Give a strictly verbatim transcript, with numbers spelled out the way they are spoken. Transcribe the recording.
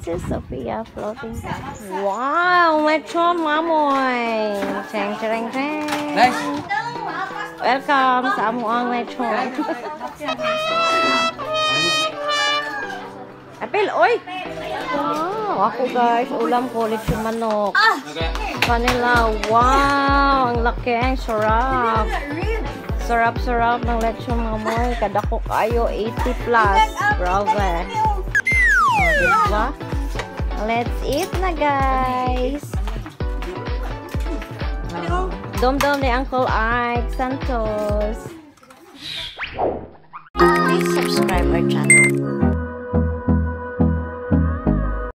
Princess Sophia floating. Wow, lechon mamoy. Cheng cheng cheng. Welcome sa amuang lechon. Apil, oy! Wow, ako guys, ulam ko lechon manok. Kanila, wow, ang laki, ang sarap. Sarap-sarap ng lechon mamoy. Kadako kayo, eighty plus. Grabe. Oh, diba? Let's eat na guys. Oh, dom-dom ni Uncle Ike Santos. Please subscribe our channel.